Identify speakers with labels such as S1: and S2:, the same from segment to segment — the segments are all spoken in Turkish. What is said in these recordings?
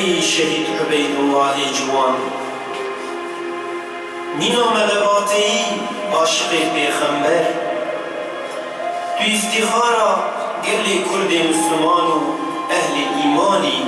S1: ای شهید عبیدالله جوان، نینا ملواتی عاشق پیغمبر، تو افتخارا گل کرد مسلمان و اهل ایمانی،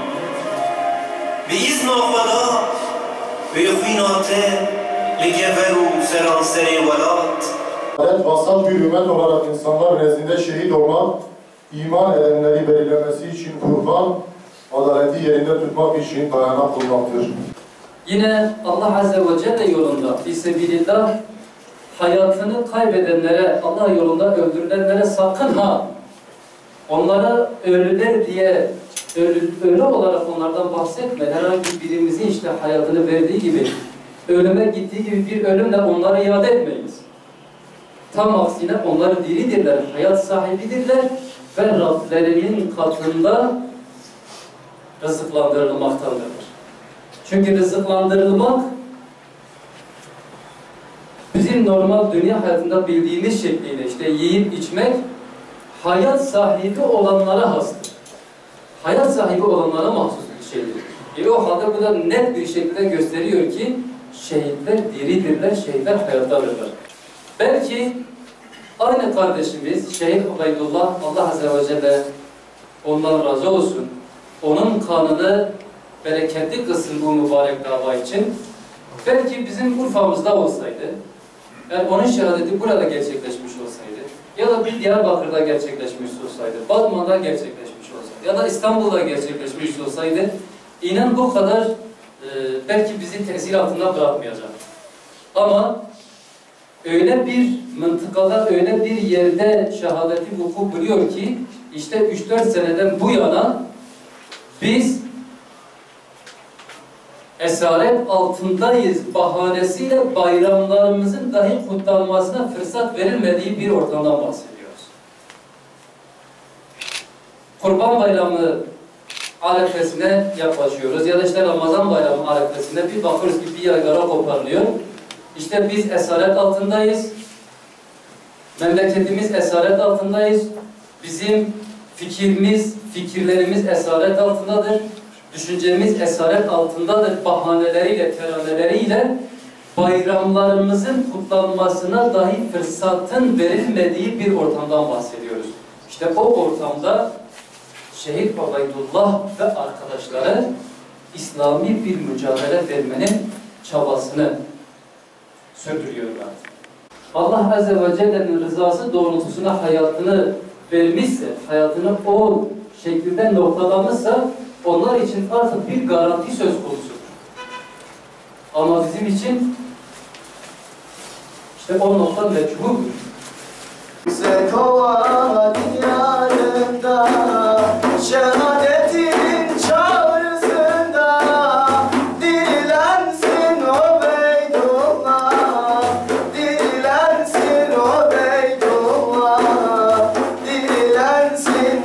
S1: به اذن خدا به خویناته لگور و سرانسر ولات.
S2: Vasat bir ümmet olarak insanlar nezdinde şehit olmak, iman edenleri belirlemesi için kurban, adaleti yerinde tutmak için dayanak olmaktır.
S3: Yine Allah Azze ve Celle yolunda, fissebilillah, hayatını kaybedenlere, Allah yolunda öldürülenlere sakın ha, onlara ölüler diye, ölü olarak onlardan bahsetme. Herhangi birimizin işte hayatını verdiği gibi, ölüme gittiği gibi bir ölümle onları iade etmeyiz. Tam aksine onları diridirler, hayat sahibidirler ve Rablerinin katında rızıklandırılmaktadırlar. Çünkü rızıklandırılmak bizim normal dünya hayatında bildiğimiz şekliyle işte yiyip içmek hayat sahibi olanlara hastır. Hayat sahibi olanlara mahsus bir şeydir. O halde bu da net bir şekilde gösteriyor ki şehitler diridirler, şehitler hayattadırlar. Belki aynı kardeşimiz Şehit Ubeydullah, Allah Azze ve Celle ondan razı olsun, onun kanını bereketli kılsın bu mübarek dava için. Belki bizim Urfa'mızda olsaydı, yani onun şehadeti burada gerçekleşmiş olsaydı, ya da bir Diyarbakır'da gerçekleşmiş olsaydı, Batman'da gerçekleşmiş olsaydı, ya da İstanbul'da gerçekleşmiş olsaydı, inan bu kadar belki bizi tesir altında bırakmayacak. Ama öyle bir mıntıkada, öyle bir yerde şehadeti vuku buluyor ki, işte 3-4 seneden bu yana biz esaret altındayız bahanesiyle bayramlarımızın dahi kutlanmasına fırsat verilmediği bir ortamdan bahsediyoruz. Kurban Bayramı arefesine yaklaşıyoruz ya da işte Ramazan Bayramı arefesine bir bakıyoruz ki bir yaygara koparılıyor. İşte biz esaret altındayız. Memleketimiz esaret altındayız. Bizim fikirlerimiz esaret altındadır. Düşüncemiz esaret altındadır. Bahaneleriyle, teraneleriyle bayramlarımızın kutlanmasına dahi fırsatın verilmediği bir ortamdan bahsediyoruz. İşte o ortamda Şehit Ubeydullah ve arkadaşları İslami bir mücadele vermenin çabasını sürdürüyorlar. Allah Azze ve Celle'nin rızası doğrultusuna hayatını vermişse, hayatını o şekilde noktalamışsa, onlar için artık bir garanti söz konusudur. Ama bizim için işte o nokta meçhuldür.
S4: Sekova diyarında, şehadetin çağrısında, dirilensin Ubeydullah, dirilensin Ubeydullah, dirilensin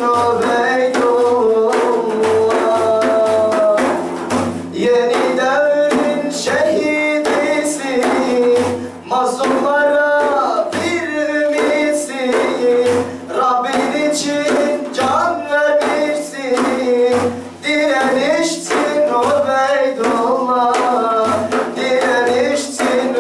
S4: Ubeydullah. Yeni devrin şehidisi, mazlumlara Rabbin için can vermişsin, direnişsin Ubeydullah, direnişsin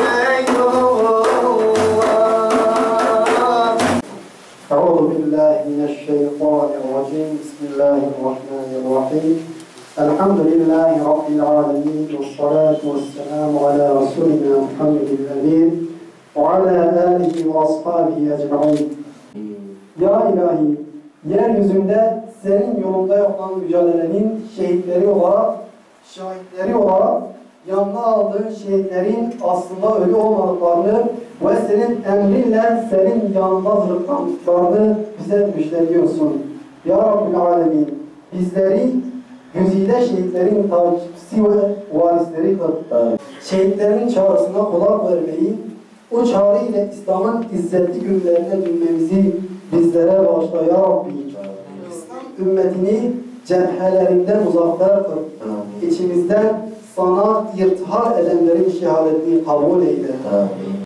S4: Ubeydullah.
S5: Euzu billahi mineşşeytanirracim. Bismillahirrahmanirrahim. Elhamdülillahi Rabbil alemin. Vessalatu vesselamu ala Resulina Muhammedin emin. Ve ala alihi ve ashabihi ecmaîn. Ya ilahi, yeryüzünde senin yolunda yapılan mücadelenin şehitleri olarak, şahitleri olarak yanına aldığın şehitlerin aslında ölü olmadıklarını ve senin emrinle senin yanında zırhlandıklarını bize müjdeliyorsun. Ya Rabbil alemin, bizleri güzide şehitlerin takipçisi ve varisleri kıl. Şehitlerin çağrısına kulak vermeyi, o çağrı ile İslam'ın izzetli günlerine dönmemizi bizlere bağışla ya Rabbi. İslam ümmetini cephelerinden uzaklar kıl. İçimizden sana irtihar edenlerin şehadetini kabul eyle.